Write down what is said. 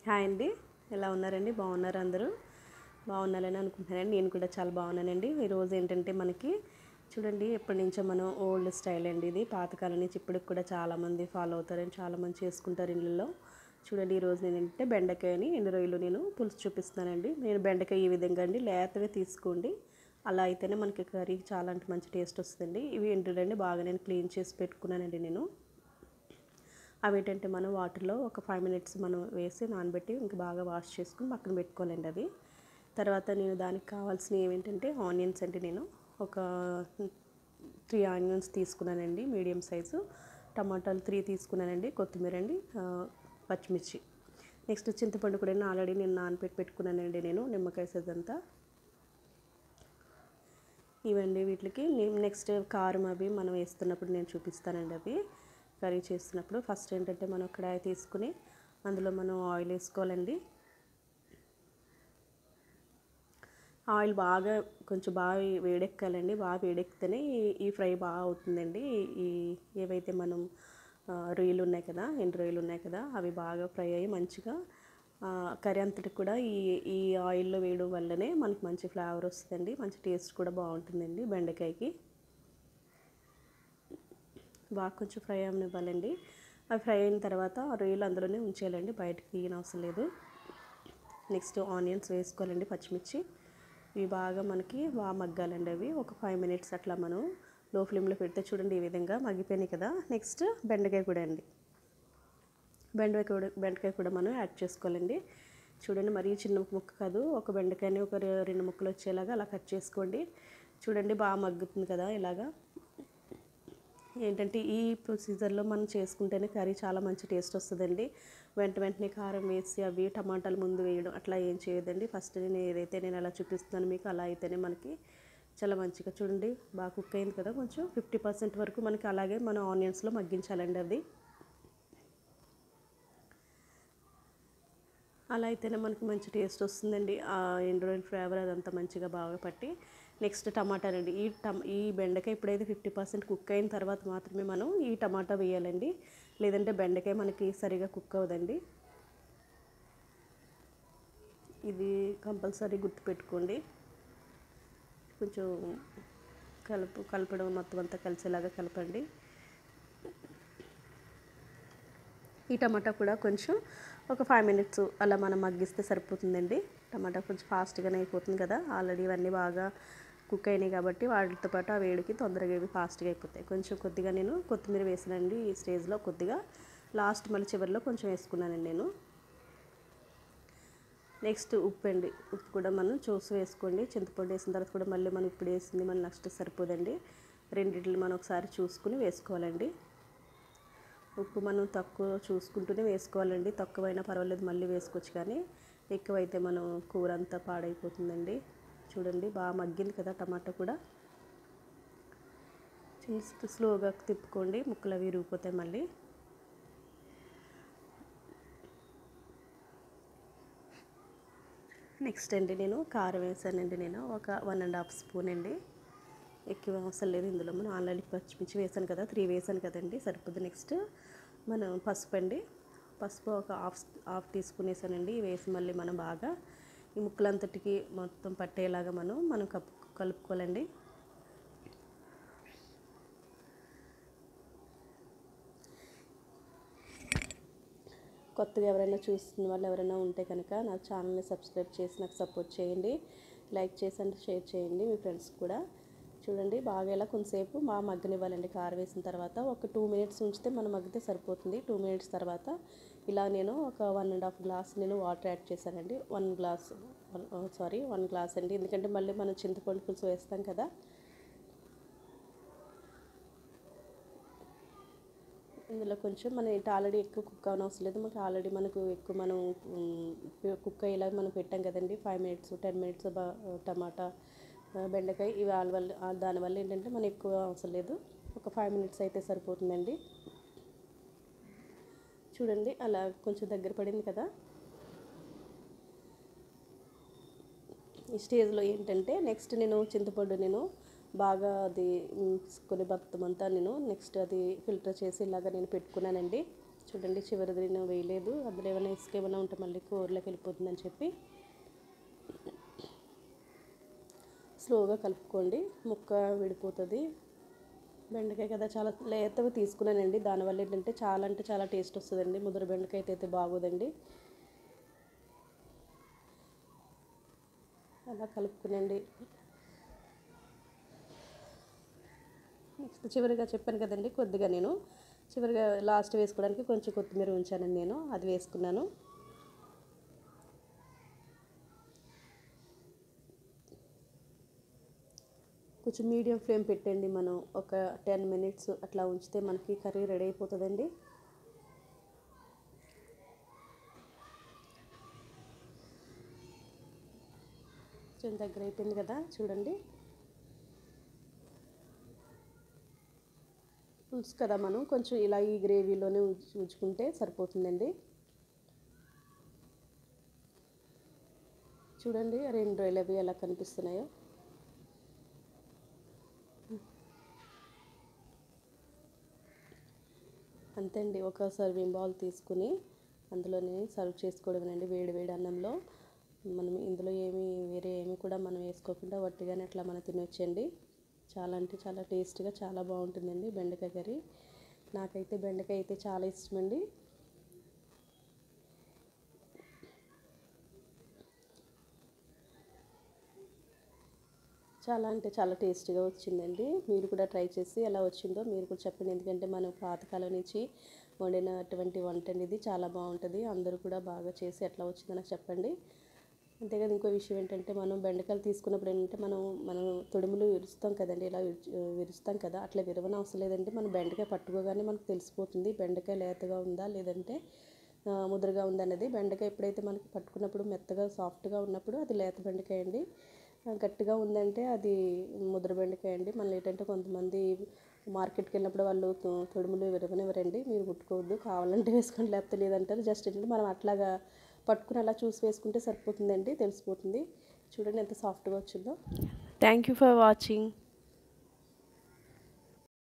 Hi అండి, ఎలా ఉన్నారండి? బాగున్నారా? అందరూ బాగున్నారని అనుకుంటున్నానండి. నేను కూడా చాలా బాగున్నానండి. ఈరోజు ఏంటంటే మనకి చూడండి, ఎప్పటి నుంచో మనం ఓల్డ్ స్టైల్ అండి, ఇది పాతకాలం నుంచి ఇప్పటికి కూడా చాలామంది ఫాలో అవుతారని చాలామంది చేసుకుంటారు ఇళ్ళల్లో. చూడండి, ఈరోజు నేను ఏంటంటే బెండకాయని ఎండు రొయ్యలు నేను పులుసు చూపిస్తున్నానండి. నేను బెండకాయ ఈ విధంగా అండి లేతగా తీసుకోండి, అలా అయితేనే మనకి కర్రీ చాలా అంటే మంచి టేస్ట్ వస్తుందండి. ఇవి ఏంటంటే బాగా నేను క్లీన్ చేసి పెట్టుకున్నానండి. నేను అవి ఏంటంటే మనం వాటర్లో ఒక 5 మినిట్స్ మనం వేసి నానబెట్టి ఇంకా బాగా వాష్ చేసుకుని పక్కన పెట్టుకోవాలండి. అది తర్వాత నేను దానికి కావాల్సినవి ఏమేంటంటే ఆనియన్స్ అంటే నేను ఒక 3 ఆనియన్స్ తీసుకున్నానండి, మీడియం సైజు. టమాటాలు 3 తీసుకున్నానండి. కొత్తిమీర అండి, పచ్చిమిర్చి. నెక్స్ట్ చింతపండు కూడా ఆల్రెడీ నేను నానబెట్టి పెట్టుకున్నానండి. నేను నిమ్మకాయ సైజ్ అంతా ఇవండి. వీటికి నెక్స్ట్ కారం అవి మనం వేస్తున్నప్పుడు నేను చూపిస్తానండి. అవి కర్రీ చేస్తున్నప్పుడు ఫస్ట్ ఏంటంటే మనం కడాయి తీసుకుని అందులో మనం ఆయిల్ వేసుకోవాలండి. ఆయిల్ బాగా కొంచెం బాగా వేడెక్కాలండి. బాగా వేడెక్కితేనే ఈ ఫ్రై బాగా అవుతుందండి. ఈ ఏవైతే మనం రొయ్యలు ఉన్నాయి కదా, ఎండు రొయ్యలు ఉన్నాయి కదా, అవి బాగా ఫ్రై అయ్యి మంచిగా కర్రీ అంతటి కూడా ఈ ఆయిల్లో వేయడం వల్లనే మనకి మంచి ఫ్లేవర్ వస్తుందండి. మంచి టేస్ట్ కూడా బాగుంటుందండి బెండకాయకి. బాగా కొంచెం ఫ్రై అవ్వనివ్వాలండి. అవి ఫ్రై అయిన తర్వాత ఆ రొయ్యలు అందులోనే ఉంచేయాలండి, బయటకు తీయని అవసరం లేదు. నెక్స్ట్ ఆనియన్స్ వేసుకోవాలండి, పచ్చిమిర్చి. ఇవి బాగా మనకి బాగా మగ్గాలండి. అవి ఒక 5 మినిట్స్ అట్లా మనం లో ఫ్లేమ్లో పెడితే చూడండి ఈ విధంగా మగ్గిపోయినాయి కదా. నెక్స్ట్ బెండకాయ కూడా అండి, బెండకాయ కూడా మనం యాడ్ చేసుకోవాలండి. చూడండి, మరీ చిన్న ముక్క కాదు, ఒక బెండకాయని ఒక 2 ముక్కలు వచ్చేలాగా అలా కట్ చేసుకోండి. చూడండి బాగా మగ్గుతుంది కదా. ఇలాగా ఏంటంటే ఈ ప్రొసీజర్లో మనం చేసుకుంటేనే కర్రీ చాలా మంచి టేస్ట్ వస్తుందండి. వెంటనే కారం వేసి అవి టమాటాలు ముందు వేయడం అట్లా ఏం చేయొద్దండి. ఫస్ట్ నేను అలా చూపిస్తున్నాను మీకు, అలా అయితేనే మనకి చాలా మంచిగా చూడండి బాగా కుక్ అయింది కదా. కొంచెం 50% వరకు మనకి అలాగే మనం ఆనియన్స్లో మగ్గించాలండి. అది అలా అయితేనే మనకి మంచి టేస్ట్ వస్తుందండి. ఆ ఎండు రొయ్యల ఫ్లేవర్ అదంతా మంచిగా బాగా పట్టి. నెక్స్ట్ టమాటా అండి. ఈ బెండకాయ ఇప్పుడైతే 50% కుక్ అయిన తర్వాత మాత్రమే మనం ఈ టమాటా వేయాలండి, లేదంటే బెండకాయ మనకి సరిగా కుక్ అవ్వదండి. ఇది కంపల్సరీ గుర్తుపెట్టుకోండి. కొంచెం కలపడం మొత్తం అంతా కలిసేలాగా కలపండి. ఈ టమాటా కూడా కొంచెం ఒక 5 మినిట్స్ అలా మనం మగ్గిస్తే సరిపోతుందండి. టమాటా కొంచెం ఫాస్ట్గానే అయిపోతుంది కదా, ఆల్రెడీ ఇవన్నీ బాగా కుక్ అయినాయి కాబట్టి వాటితో పాటు ఆ వేడికి తొందరగా ఇవి ఫాస్ట్గా అయిపోతాయి. కొంచెం కొద్దిగా నేను కొత్తిమీర వేసానండి ఈ స్టేజ్లో, కొద్దిగా లాస్ట్ మళ్ళీ చివరిలో కొంచెం వేసుకున్నానండి నేను. నెక్స్ట్ ఉప్పు అండి, ఉప్పు కూడా మనం చూసి వేసుకోండి. చింతపండు వేసిన తర్వాత కూడా మళ్ళీ మనం ఇప్పుడు వేసింది మన నెక్స్ట్ సరిపోదండి. రెండిట్లు మనం ఒకసారి చూసుకుని వేసుకోవాలండి. ఉప్పు మనం తక్కువ చూసుకుంటూనే వేసుకోవాలండి, తక్కువైనా పర్వాలేదు మళ్ళీ వేసుకోవచ్చు, కానీ ఎక్కువైతే మనం కూర అంతా పాడైపోతుందండి. చూడండి బాగా మగ్గింది కదా టమాటా కూడా. స్లోగా తిప్పుకోండి, ముక్కలు అవి విరిగిపోతాయి మళ్ళీ. నెక్స్ట్ అండి నేను కారం వేసానండి, నేను ఒక 1.5 స్పూన్ అండి, ఎక్కువ అవసరం లేదు. ఇందులో మనం ఆల్రెడీ పచ్చిమిర్చి వేసాను కదా, 3 వేసాను కదండి, సరిపోద్ది. నెక్స్ట్ మనం పసుపు అండి, పసుపు ఒక హాఫ్ టీ స్పూన్ వేసానండి. వేసి మళ్ళీ మనం బాగా ఈ ముక్కలంతటికి మొత్తం పట్టేలాగా మనం కలుపుకోవాలండి. కొత్తగా ఎవరైనా చూస్తున్న వాళ్ళు ఎవరైనా ఉంటే కనుక నా ఛానల్ని సబ్స్క్రైబ్ చేసి నాకు సపోర్ట్ చేయండి. లైక్ చేసి అంటే షేర్ చేయండి మీ ఫ్రెండ్స్ కూడా. చూడండి బాగా ఇలా కొంతసేపు బాగా మగ్గనివ్వాలండి. కారం వేసిన తర్వాత ఒక 2 మినిట్స్ ఉంచితే మనం మగ్గితే సరిపోతుంది. 2 మినిట్స్ తర్వాత ఇలా నేను ఒక 1.5 గ్లాస్ నేను వాటర్ యాడ్ చేశానండి. 1 గ్లాస్ అండి, ఎందుకంటే మళ్ళీ మనం చింతపండు పులుసు వేస్తాం కదా. ఇందులో కొంచెం మన ఆల్రెడీ ఎక్కువ కుక్ అవనవసరం లేదు, మనకు ఎక్కువ మనం కుక్ అయ్యేలాగా మనం పెట్టాం కదండి. 5 మినిట్స్ 10 మినిట్స్ టమాటా బెండకాయ ఇవి దానివల్ల ఏంటంటే మనం ఎక్కువ అవసరం లేదు, ఒక 5 మినిట్స్ అయితే సరిపోతుందండి. చూడండి అలా కొంచెం దగ్గర పడింది కదా. ఈ స్టేజ్లో ఏంటంటే నెక్స్ట్ నేను చింతపండు బాగా అది కొన్ని మొత్తం అంతా నెక్స్ట్ అది ఫిల్టర్ చేసి ఇలాగా నేను పెట్టుకున్నానండి. చూడండి చివరిది నేను వేయలేదు, అందులో ఏమైనా ఇసుక ఏమైనా ఉంటే మళ్ళీ కూరలోకి వెళ్ళిపోతుందని చెప్పి స్లోగా కలుపుకోండి, ముక్క విడిపోతుంది. బెండకాయ కదా చాలా లేతగా తీసుకున్నానండి, దానివల్ల ఏంటంటే చాలా అంటే చాలా టేస్ట్ వస్తుందండి. ముద్ర బెండకాయ అయితే బాగోదండి. అలా కలుపుకునండి. నెక్స్ట్ చివరిగా చెప్పాను కదండి, కొద్దిగా నేను చివరిగా లాస్ట్ వేసుకోవడానికి కొంచెం కొత్తిమీర ఉంచానండి, నేను అది వేసుకున్నాను. కొంచెం మీడియం ఫ్లేమ్ పెట్టండి, మనం ఒక 10 మినిట్స్ అట్లా ఉంచితే మనకి కర్రీ రెడీ అయిపోతుందండి. కొంచెం దగ్గర అయిపోయింది కదా చూడండి. పులుసు కదా, మనం కొంచెం ఇలా ఈ గ్రేవీలోనే ఉంచుకుంటే సరిపోతుందండి. చూడండి 2 రొయ్యలు అవి ఎలా కనిపిస్తున్నాయో. అంతే అండి, ఒక సర్వింగ్ బౌల్ తీసుకుని అందులోనే సర్వ్ చేసుకోవడమేనండి. వేడి వేడి అన్నంలో మనం ఇందులో వేరే ఏమి కూడా మనం వేసుకోకుండా వట్టిగానే అట్లా మనం తినొచ్చండి. చాలా అంటే చాలా టేస్ట్గా చాలా బాగుంటుందండి బెండకాయ కర్రీ. నాకైతే బెండకాయ అయితే చాలా ఇష్టమండి. చాలా అంటే చాలా టేస్ట్గా వచ్చిందండి. మీరు కూడా ట్రై చేసి ఎలా వచ్చిందో మీరు కూడా చెప్పండి. ఎందుకంటే మనం పాతకాలం నుంచి వండినటువంటి వంట అనేది చాలా బాగుంటుంది. అందరూ కూడా బాగా చేసి ఎట్లా వచ్చిందో నాకు చెప్పండి. అంతేకాదు ఇంకో విషయం ఏంటంటే, మనం బెండకాయలు తీసుకున్నప్పుడు ఏంటంటే మనం తొడుములు విరుస్తాం కదండి, ఇలా విరుస్తాం కదా, అట్లా విరవని అవసరం లేదండి. మనం బెండకాయ పట్టుకోగానే మనకు తెలిసిపోతుంది బెండకాయ లేతగా ఉందా లేదంటే ముద్రగా ఉందన్నది. బెండకాయ ఎప్పుడైతే మనకి పట్టుకున్నప్పుడు మెత్తగా సాఫ్ట్గా ఉన్నప్పుడు అది లేత బెండకాయ అండి. గట్టిగా ఉందంటే అది ముద్ర బెండకాయ అండి. మళ్ళీ ఏంటంటే కొంతమంది మార్కెట్కి వెళ్ళినప్పుడు వాళ్ళు తొడుములు విరవనివ్వరండి. మీరు ముట్టుకోవద్దు, కావాలంటే వేసుకోండి లేకపోతే లేదంటారు. జస్ట్ ఏంటంటే మనం అట్లాగా పట్టుకుని అలా చూసి వేసుకుంటే సరిపోతుందండి, తెలిసిపోతుంది. చూడండి ఎంత సాఫ్ట్గా వచ్చిందో. Thank you for watching.